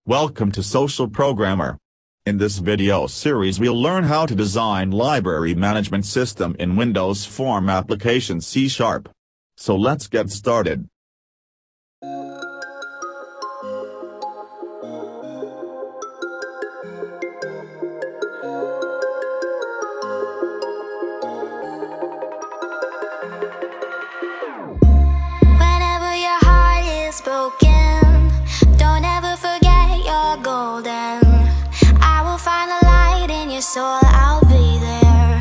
Welcome to Social Programmer. In this video series we'll learn how to design library management system in Windows Form application C#. So let's get started. Whenever your heart is broken, don't ever forget you're golden. I will find a light in your soul, I'll be there.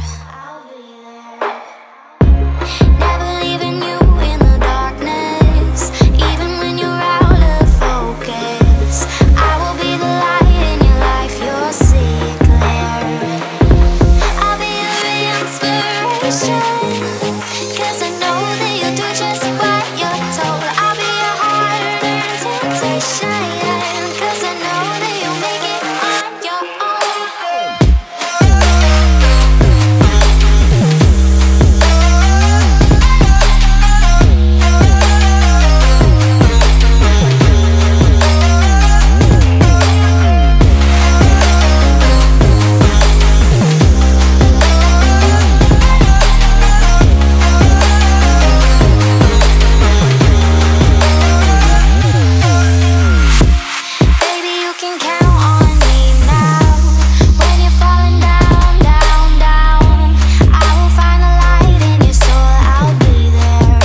Never leaving you in the darkness, even when you're out of focus. I will be the light in your life, you'll see it clear. I'll be your inspiration, 'cause I know that you'll do just what you're told. I'll be your hard-earned temptation, 'cause I know that you'll make it on your own. Baby, you can count on me now. When you're falling down, down, down, I will find a light in your soul, I'll be there.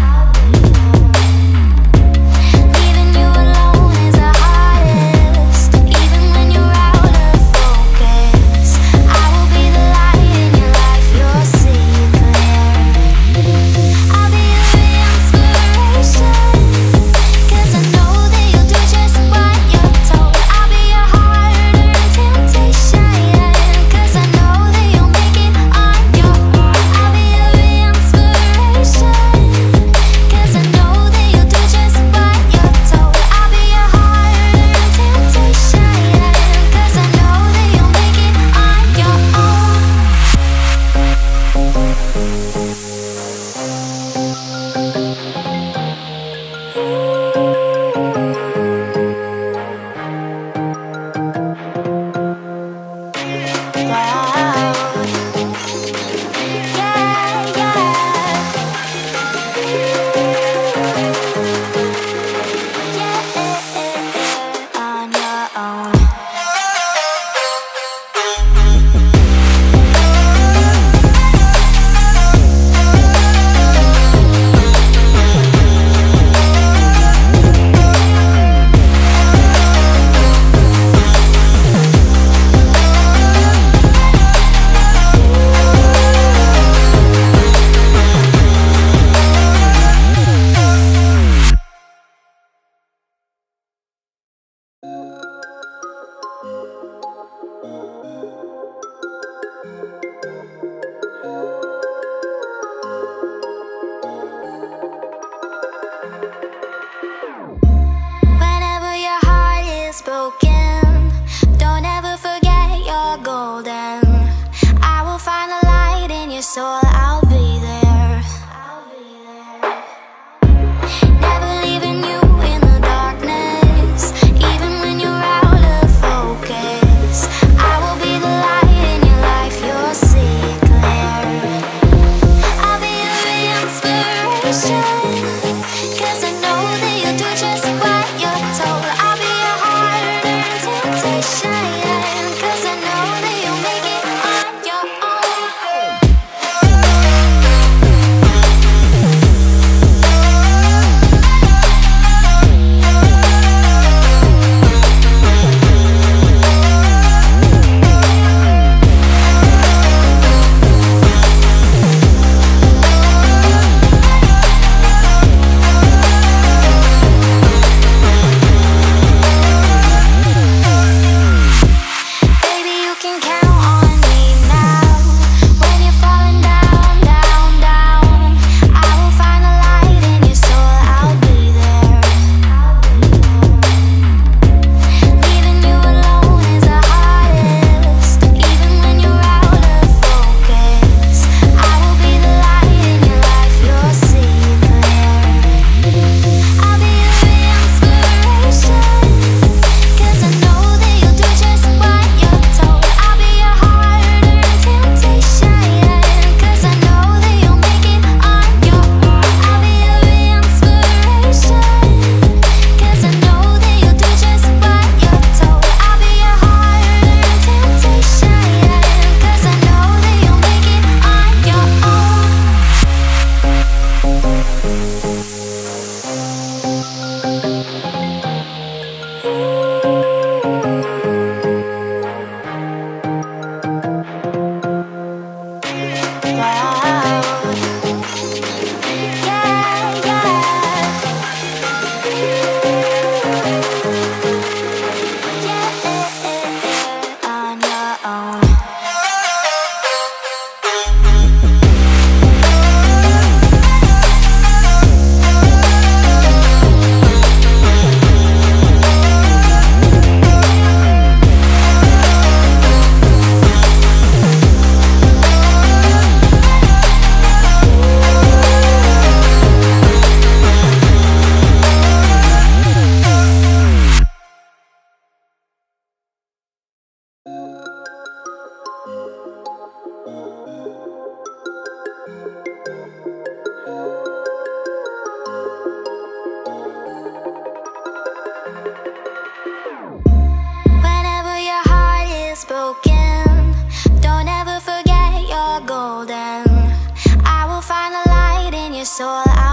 Leaving you alone is the hardest, even when you're out of focus. I will be the light in your life, you'll see it clear. I'll be your inspiration, 'cause I know that you'll do just what you're told. I'll be your hard-earned temptation, 'cause I know that you'll make it on your own. I'll be your inspiration, 'cause I know that you'll do just what you're told. I'll be your hard-earned temptation, 'cause I know that you'll make it on your own. Wow. Yeah, yeah. On your own. Whenever your heart is broken, don't ever forget you're golden. I will find a light in your soul, I'll be there. Never leaving you in the darkness, even when you're out of focus. I will be the light in your life, you'll see it clear. I'll be your inspiration, 'cause I know that you'll do just what you're told. I'll be your hard-earned temptation, 'cause I know that you'll make it on your own. just all I